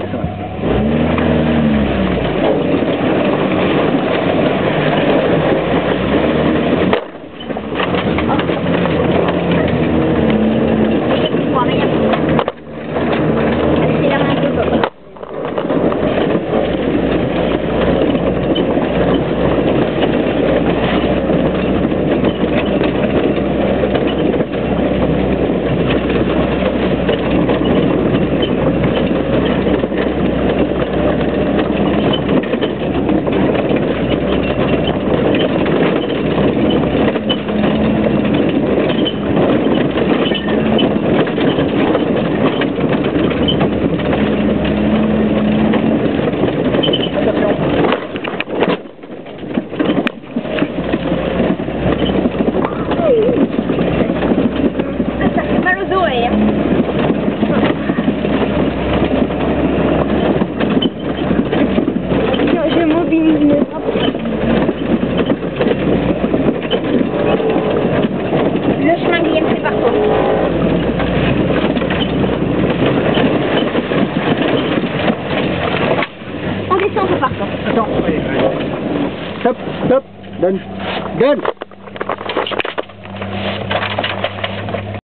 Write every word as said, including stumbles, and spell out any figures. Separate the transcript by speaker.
Speaker 1: c'est vrai.
Speaker 2: Le chemin que Guillaume fait partout. On descend un peu partout.
Speaker 1: Attends, allez, allez. Stop, stop, donne, donne.